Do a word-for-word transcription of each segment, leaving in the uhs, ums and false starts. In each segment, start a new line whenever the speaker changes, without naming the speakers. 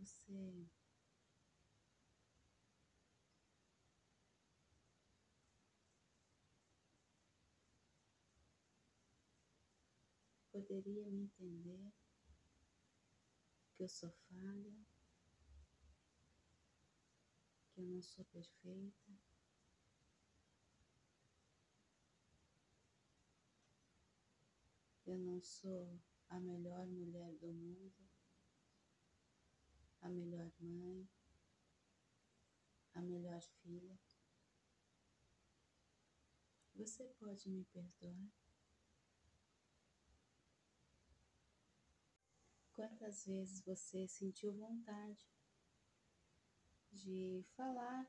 você poderia me entender que eu sou falha, que eu não sou perfeita, eu não sou a melhor mulher do mundo, a melhor mãe, a melhor filha. Você pode me perdoar? Quantas vezes você sentiu vontade de falar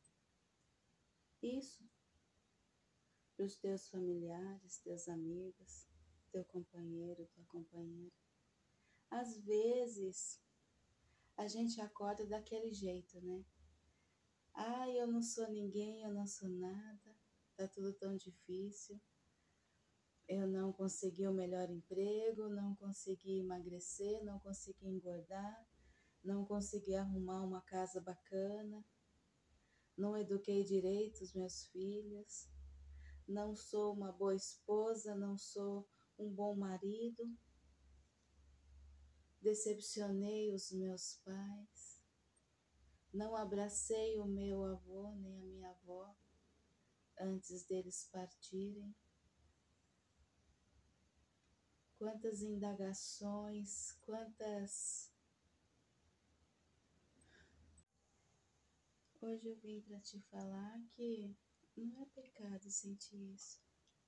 isso para os teus familiares, teus amigos, teu companheiro, tua companheira? Às vezes a gente acorda daquele jeito, né? Ah, eu não sou ninguém, eu não sou nada, tá tudo tão difícil. Eu não consegui o melhor emprego, não consegui emagrecer, não consegui engordar, não consegui arrumar uma casa bacana, não eduquei direito os meus filhos, não sou uma boa esposa, não sou um bom marido, decepcionei os meus pais, não abracei o meu avô nem a minha avó antes deles partirem. Quantas indagações, quantas... Hoje eu vim para te falar que não é pecado sentir isso.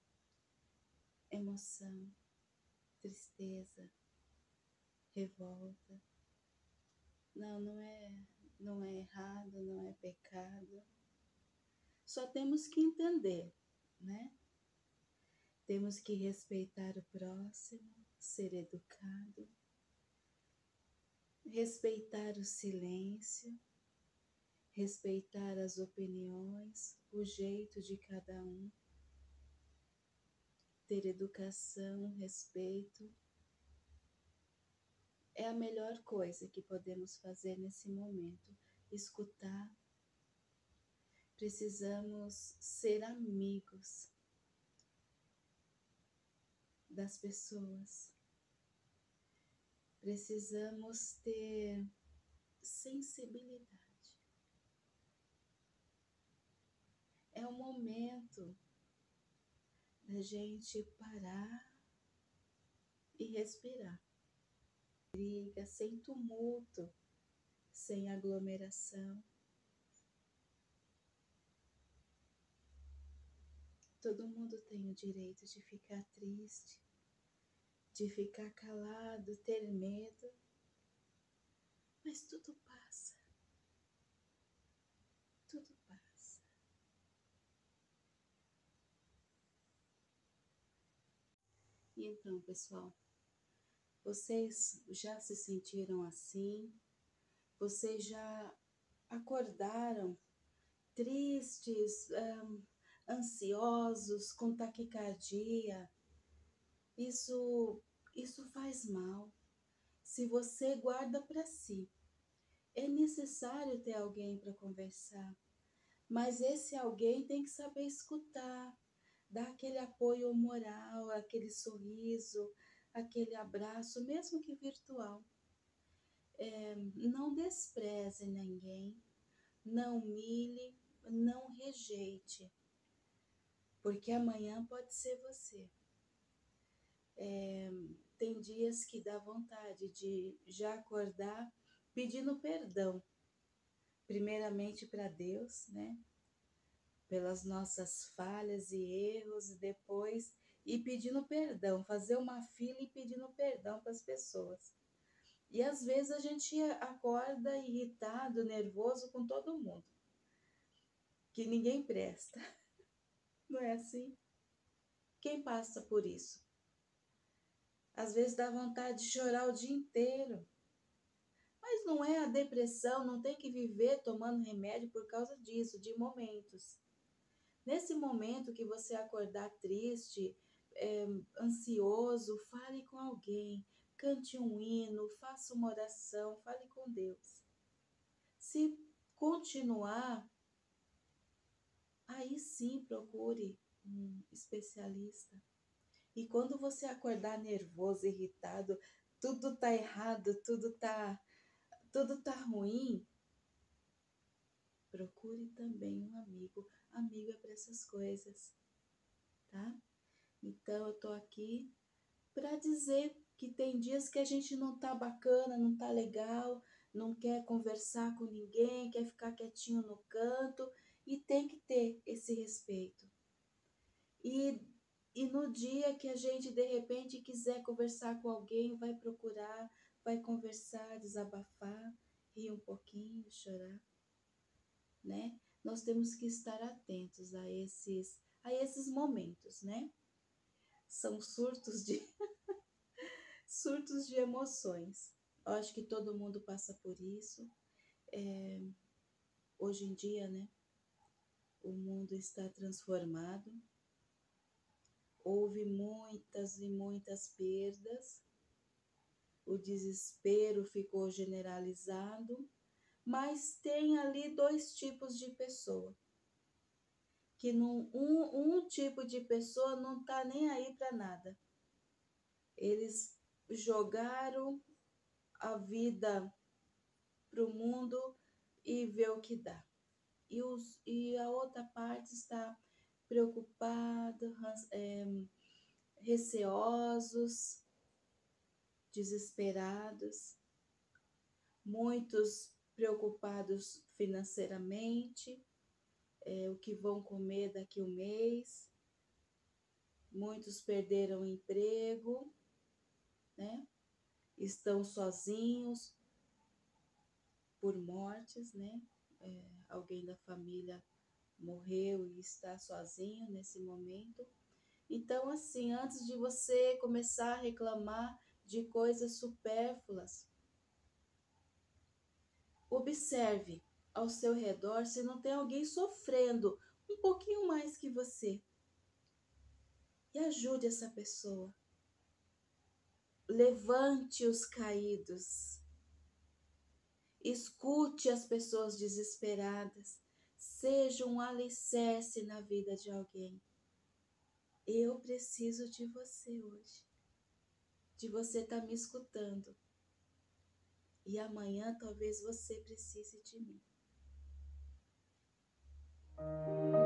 Emoção, tristeza, revolta. Não, não é, não é errado, não é pecado. Só temos que entender, né? Temos que respeitar o próximo, ser educado, respeitar o silêncio, respeitar as opiniões, o jeito de cada um, ter educação, respeito. É a melhor coisa que podemos fazer nesse momento, escutar. Precisamos ser amigos das pessoas. Precisamos ter sensibilidade. É o momento da gente parar e respirar. Briga, sem tumulto, sem aglomeração. Todo mundo tem o direito de ficar triste, de ficar calado, ter medo, mas tudo passa. Tudo passa. E então, pessoal, vocês já se sentiram assim? Vocês já acordaram tristes, um, ansiosos, com taquicardia? Isso, isso faz mal. Se você guarda para si, é necessário ter alguém para conversar, mas esse alguém tem que saber escutar, dar aquele apoio moral, aquele sorriso, aquele abraço, mesmo que virtual. É, não despreze ninguém, não humilhe, não rejeite, porque amanhã pode ser você. É, tem dias que dá vontade de já acordar pedindo perdão, primeiramente para Deus, né? Pelas nossas falhas e erros, e depois ir pedindo perdão, fazer uma fila e pedindo perdão para as pessoas. E às vezes a gente acorda irritado, nervoso com todo mundo, que ninguém presta. Não é assim? Quem passa por isso? Às vezes dá vontade de chorar o dia inteiro. Mas não é a depressão, não tem que viver tomando remédio por causa disso, de momentos. Nesse momento que você acordar triste, é, ansioso, fale com alguém, cante um hino, faça uma oração, fale com Deus. Se continuar, aí sim procure um especialista. E quando você acordar nervoso, irritado, tudo tá errado, tudo tá, tudo tá ruim, procure também um amigo. Amigo é para essas coisas, tá? Então eu tô aqui para dizer que tem dias que a gente não tá bacana, não tá legal, não quer conversar com ninguém, quer ficar quietinho no canto, e tem que ter esse respeito. E, e no dia que a gente de repente quiser conversar com alguém, vai procurar, vai conversar, desabafar, rir um pouquinho, chorar, né? Nós temos que estar atentos a esses, a esses momentos, né? São surtos de surtos de emoções. Eu acho que todo mundo passa por isso. É, hoje em dia, né? O mundo está transformado. Houve muitas e muitas perdas. O desespero ficou generalizado. Mas tem ali dois tipos de pessoa. Que num, um, um tipo de pessoa não tá nem aí para nada. Eles jogaram a vida para o mundo e ver o que dá. E, os, e a outra parte está preocupada, é, receosos, desesperados, muitos preocupados financeiramente, é, o que vão comer daqui a um mês, muitos perderam o emprego, né? Estão sozinhos por mortes, né? É, alguém da família morreu e está sozinho nesse momento. Então, assim, antes de você começar a reclamar de coisas supérfluas, observe ao seu redor se não tem alguém sofrendo um pouquinho mais que você. E ajude essa pessoa. Levante os caídos. Escute as pessoas desesperadas. Seja um alicerce na vida de alguém. Eu preciso de você hoje. De você estar me escutando. E amanhã talvez você precise de mim.